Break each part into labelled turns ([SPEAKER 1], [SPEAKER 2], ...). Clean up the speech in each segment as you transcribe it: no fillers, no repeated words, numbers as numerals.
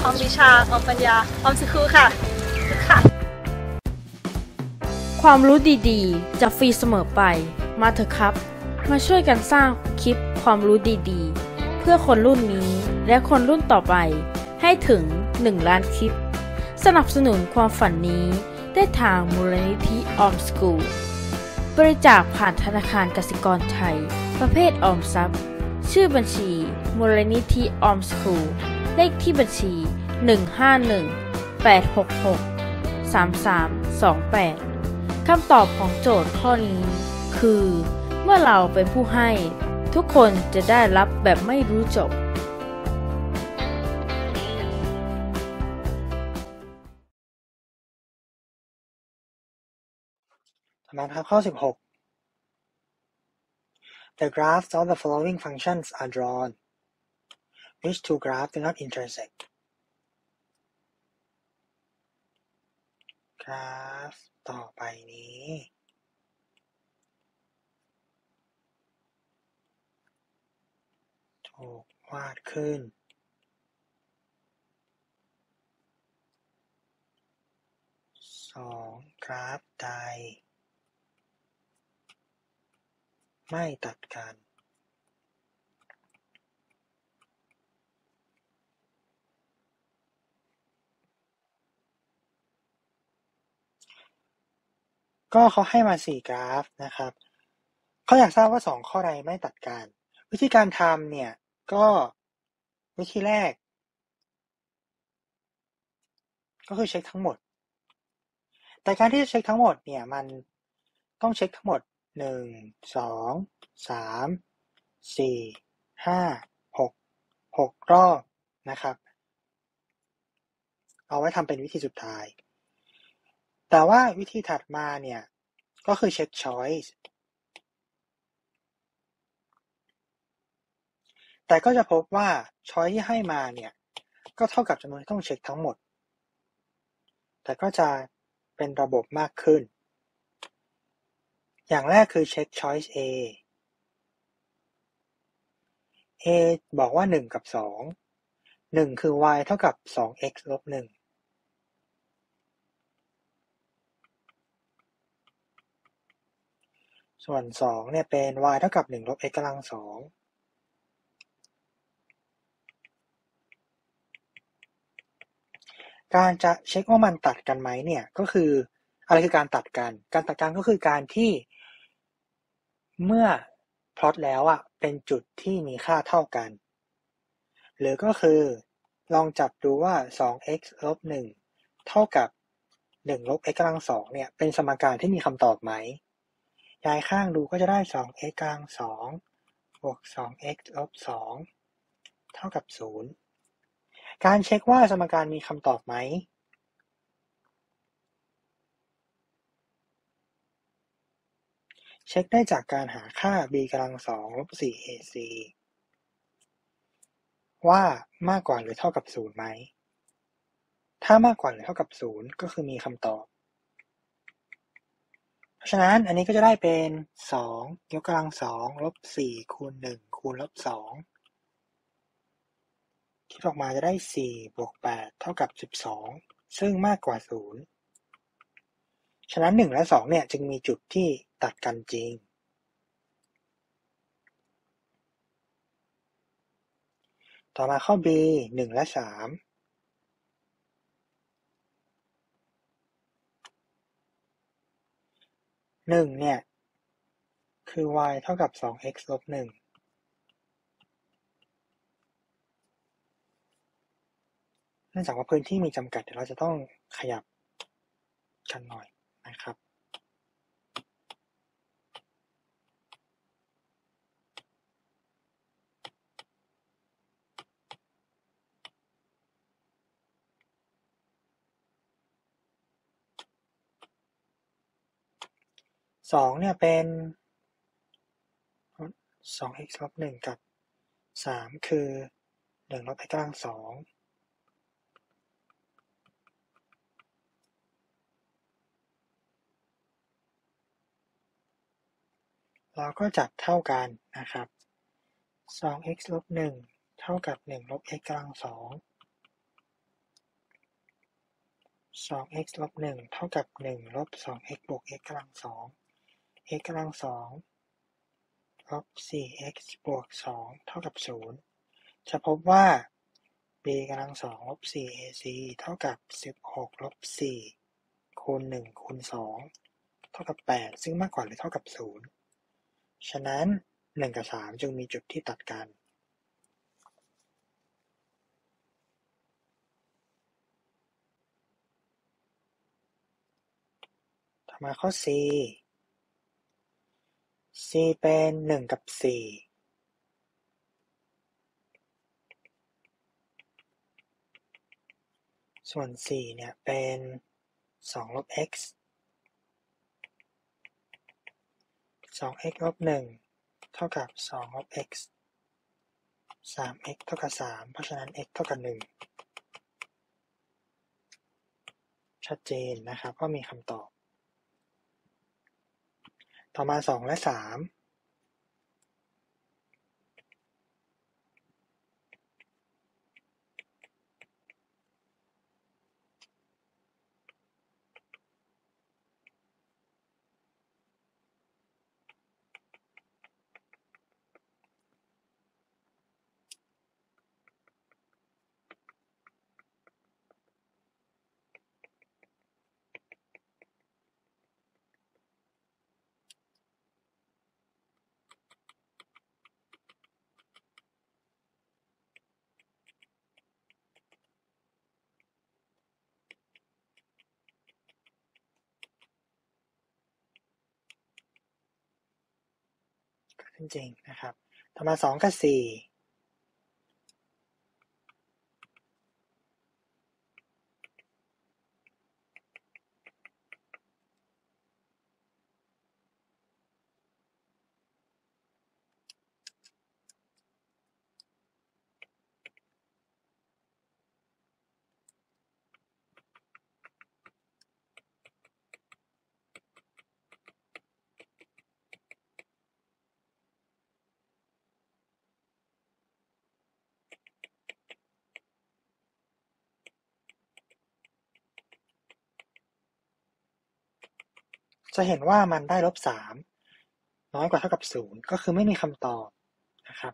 [SPEAKER 1] อมวิชาออมปัญญาออมสคูลค่ะ
[SPEAKER 2] ความรู้ดีๆจะฟรีเสมอไปมาเถอะครับมาช่วยกันสร้างคลิปความรู้ดีๆเพื่อคนรุ่นนี้และคนรุ่นต่อไปให้ถึง1 ล้านคลิปสนับสนุนความฝันนี้ได้ทางมูลนิธิออมสกูลบริจาคผ่านธนาคารกสิกรไทยประเภทออมทรัพย์ชื่อบัญชีมูลนิธิออมสกูลเลขที่บัญชี151-866-3328คำตอบของโจทย์ข้อนี้คือเมื่อเราเป็นผู้ให้ทุกคนจะได้รับแบบไม่รู้จบ
[SPEAKER 3] ต่อมาครับข้อ 16 The graphs of the following functions are drawn. Which two graphs do not intersect? กราฟต่อไปนี้ถูกวาดขึ้น2 กราฟใดไม่ตัดกันก็เขาให้มา4 กราฟนะครับเขาอยากทราบว่า2 ข้อใดไม่ตัดกันวิธีการทำเนี่ยก็วิธีแรกก็คือเช็คทั้งหมดแต่การที่จะเช็คทั้งหมดเนี่ยมันต้องเช็คทั้งหมด1 2 3 4 5 6 รอบนะครับเอาไว้ทำเป็นวิธีสุดท้ายแต่ว่าวิธีถัดมาเนี่ยก็คือเช็ค choice แต่ก็จะพบว่า choice ที่ให้มาเนี่ยก็เท่ากับจำนวนที่ต้องเช็คทั้งหมดแต่ก็จะเป็นระบบมากขึ้นอย่างแรกคือเช็ค choice A บอกว่า1กับ2 1คือ y เท่ากับ 2x ลบ 1ส่วน2เนี่ยเป็น y เท่ากับ1ลบ x กำลัง2การจะเช็คว่ามันตัดกันไหมเนี่ยก็คืออะไรคือการตัดกันก็คือการที่เมื่อพลอตแล้วเป็นจุดที่มีค่าเท่ากันหรือก็คือลองจับดูว่า 2x ลบ 1เท่ากับ1ลบ x กำลัง2เนี่ยเป็นสมการที่มีคำตอบไหมย้ายข้างดูก็จะได้ 2x กำลัง2บวก 2x ลบ 2เท่ากับ0การเช็คว่าสมการมีคำตอบไหมเช็คได้จากการหาค่า b กำลัง2ลบ 4ac ว่ามากกว่าหรือเท่ากับ0ไหมถ้ามากกว่าหรือเท่ากับ0ก็คือมีคำตอบเพราะฉะนั้นอันนี้ก็จะได้เป็น2ยกกำลัง2ลบ4คูณ1คูณลบ2คิดออกมาจะได้4บวก8เท่ากับ12ซึ่งมากกว่า0ฉะนั้น1และ2เนี่ยจึงมีจุดที่ตัดกันจริงต่อมาข้อ B 1และ3 1เนี่ยคือ y เท่ากับ 2x ลบ 1เนื่องจากว่าพื้นที่มีจำกัดเดี๋ยวเราจะต้องขยับกันหน่อยนะครับ2เนี่ยเป็น 2x ลบ 1กับ3คือ1ลบ x กำลัง2เราก็จับเท่ากันนะครับ 2x ลบ 1เท่ากับ1ลบ x กำลัง2 2x ลบ1เท่ากับ1ลบ 2x บวก x กำลัง2 x กำลัง2ลบ 4x บวก2เท่ากับ0จะพบว่า b กำลัง2ลบ 4ac เท่ากับ16ลบ4คูณ1คูณ2เท่ากับ8ซึ่งมากกว่าหรือเท่ากับ0ฉะนั้น1กับ3จึงมีจุดที่ตัดกันต่อมาข้อ c c เป็น1กับ4ส่วน4เนี่ยเป็น2ลบ x 2x ลบ1เท่ากับ2ลบ x 3x เท่ากับ3เพราะฉะนั้น x เท่ากับ1ชัดเจนนะครับว่ามีคำตอบต่อมา2และ3จริงๆนะครับต่อมา2กับ4จะเห็นว่ามันได้ลบ3น้อยกว่าเท่ากับ0ก็คือไม่มีคำตอบนะครับ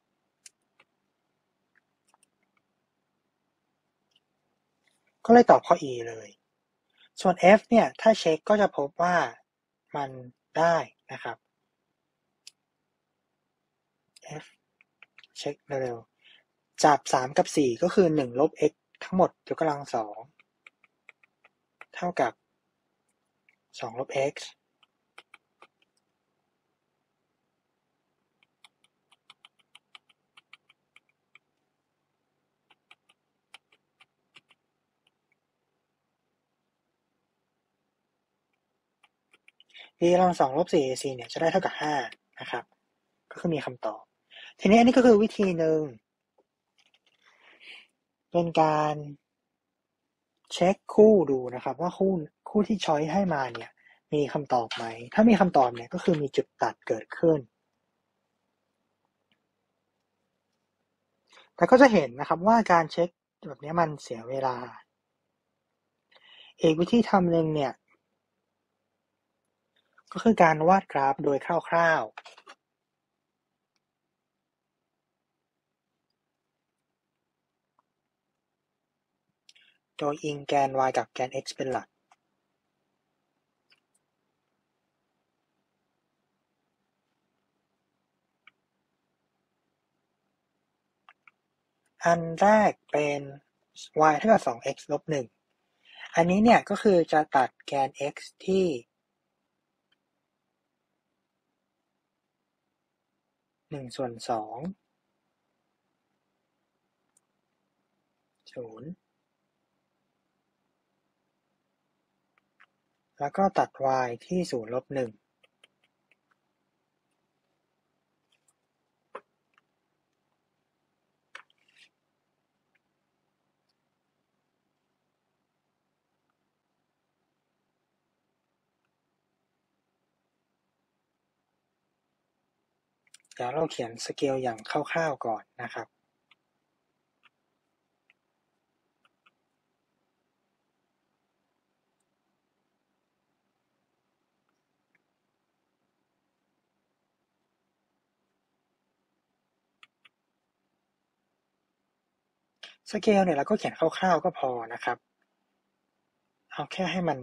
[SPEAKER 3] ก็เลยตอบข้อ E เลยส่วน F เนี่ยถ้าเช็คก็จะพบว่ามันได้นะครับ F เช็คเร็วๆจับ3กับ4ก็คือ1ลบ x ทั้งหมดยกกำลัง2เท่ากับ2ลบ x b กำลัง2ลบ 4ac เนี่ยจะได้เท่ากับ5นะครับก็คือมีคำตอบทีนี้อันนี้ก็คือวิธีหนึ่งเป็นการเช็คคู่ดูนะครับว่าคู่ที่ช้อยให้มาเนี่ยมีคำตอบไหมถ้ามีคำตอบเนี่ยก็คือมีจุดตัดเกิดขึ้นแต่ก็จะเห็นนะครับว่าการเช็คแบบนี้มันเสียเวลาอีกวิธีทำหนึ่งเนี่ยก็คือการวาดกราฟโดยคร่าวๆโดยอิงแกน y กับแกน x เป็นหลักอันแรกเป็น y เท่ากับ 2x ลบ 1อันนี้เนี่ยก็คือจะตัดแกน x ที่1ส่วน2 0แล้วก็ตัด y ที่0ลบ1เดี๋ยวเราเขียนสเกลอย่างคร่าวๆก่อนนะครับสเกลเนี่ยเราก็เขียนคร่าวๆก็พอนะครับเอาแค่ให้มัน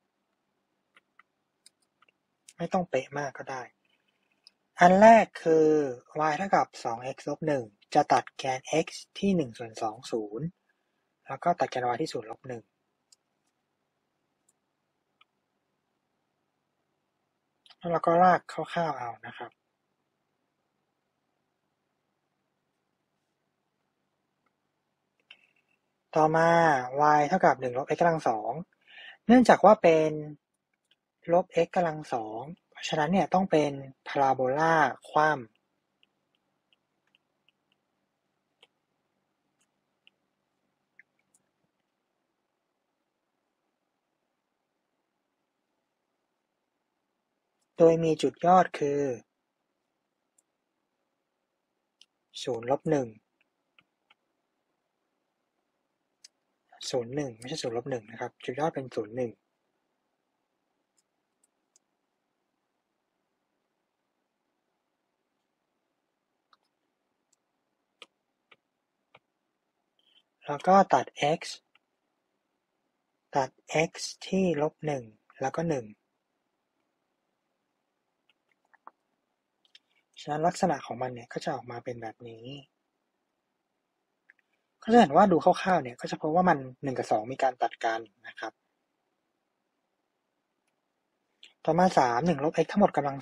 [SPEAKER 3] ไม่ต้องเป๊ะมากก็ได้อันแรกคือ y เท่ากับ 2x ลบ 1 จะตัดแกน x ที่ 1/2 0แล้วก็ตัดแกน y ที่ 0 ลบ 1แล้วเราก็ลากคร่าวๆเอานะครับต่อมา y เท่ากับ1ลบ x กำลัง 2เนื่องจากว่าเป็นลบ x กำลัง 2เพราะฉะนั้นเนี่ยต้องเป็นพาราโบลาคว่ำโดยมีจุดยอดคือ0ลบ 1 0 1ไม่ใช่0ลบ 1นะครับจุดยอดเป็น0 1แล้วก็ตัด x ที่ลบ 1แล้วก็ 1ฉะนั้นลักษณะของมันเนี่ยก็จะออกมาเป็นแบบนี้ก็จะเห็นว่าดูคร่าวๆเนี่ยก็จะพบว่ามัน1กับ2มีการตัดกันนะครับต่อมา3 1ลบ x ทั้งหมดกำลัง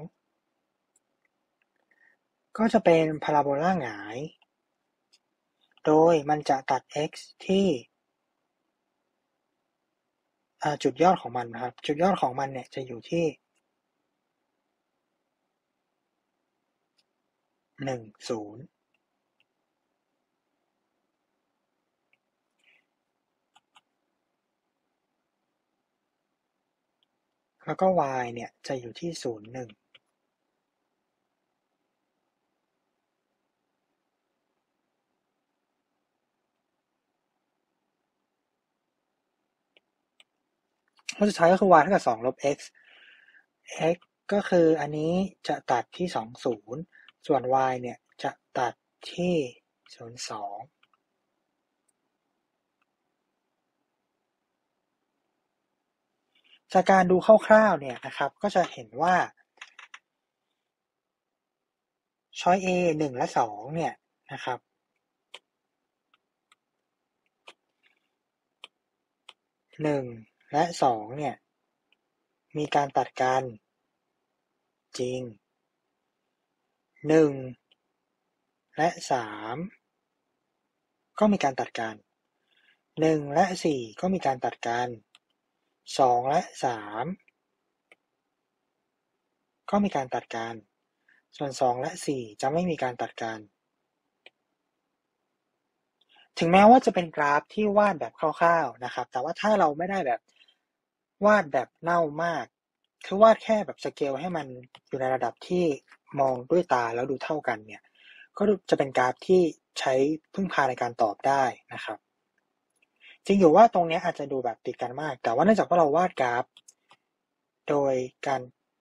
[SPEAKER 3] 2ก็จะเป็นพาราโบลาหงายโดยมันจะตัด x ที่จุดยอดของมันนะครับจุดยอดของมันเนี่ยจะอยู่ที่1 0แล้วก็ y เนี่ยจะอยู่ที่0 1แล้วสุดท้ายก็คือ y เท่ากับ2ลบ x x ก็คืออันนี้จะตัดที่2 0ส่วน y เนี่ยจะตัดที่0 2จากการดูคร่าวๆเนี่ยนะครับก็จะเห็นว่าช้อย A 1และ2เนี่ยนะครับ1และ2เนี่ยมีการตัดกันจริง1และ3ก็มีการตัดกัน1และ4ก็มีการตัดกัน2และ3ก็มีการตัดกันส่วน2และ4จะไม่มีการตัดกันถึงแม้ว่าจะเป็นกราฟที่วาดแบบคร่าวๆนะครับแต่ว่าถ้าเราไม่ได้แบบวาดแบบเน่ามากคือวาดแค่แบบสเกลให้มันอยู่ในระดับที่มองด้วยตาแล้วดูเท่ากันเนี่ยก็จะเป็นกราฟที่ใช้พึ่งพาในการตอบได้นะครับจริงอยู่ว่าตรงนี้อาจจะดูแบบติดกันมากแต่ว่าเนื่องจากว่าเราวาดกราฟโดยการ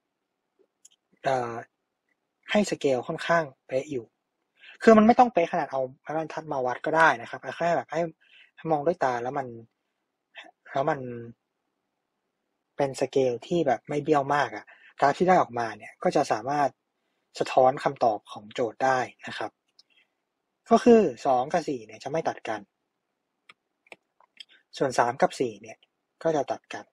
[SPEAKER 3] ให้สเกลค่อนข้างเป๊ะอยู่คือมันไม่ต้องเป๊ะขนาดเอาไม้บรรทัดมาวัดก็ได้นะครับแค่แบบให้มองด้วยตาแล้วมันเป็นสเกลที่แบบไม่เบี้ยวมากกราฟที่ได้ออกมาเนี่ยก็จะสามารถสะท้อนคำตอบของโจทย์ได้นะครับก็คือ2กับ4เนี่ยจะไม่ตัดกันส่วน3กับ4เนี่ยก็จะตัดกัน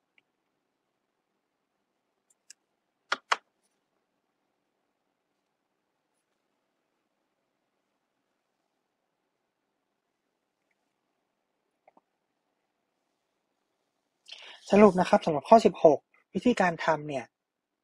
[SPEAKER 3] สรุปนะครับสำหรับข้อ16วิธีการทำเนี่ย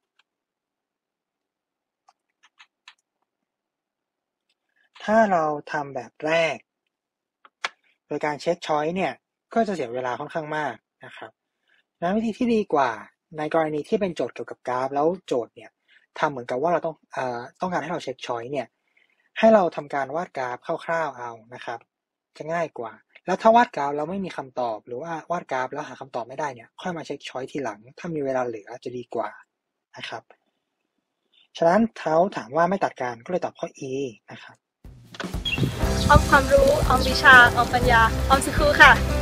[SPEAKER 3] ถ้าเราทำแบบแรกโดยการเช็คช้อยเนี่ยก็จะเสียเวลาค่อนข้างมากนะครับนั้นวิธีที่ดีกว่าในกรณีที่เป็นโจทย์เกี่ยวกับกราฟแล้วโจทย์เนี่ยทำเหมือนกับว่าเราต้องการให้เราเช็คช้อยเนี่ยให้เราทำการวาดกราฟคร่าวๆเอานะครับจะง่ายกว่าแล้วถ้าวาดกราฟแล้วไม่มีคำตอบหรือว่าวาดกราฟแล้วหาคำตอบไม่ได้เนี่ยค่อยมาเช็คช้อยทีหลังถ้ามีเวลาเหลือจะดีกว่านะครับฉะนั้นเขาถามว่าไม่ตัดกันก็เลยตอบข้อ E นะครับ
[SPEAKER 1] ออมความรู้ออมวิชาออมปัญญาออมสิครูค่ะ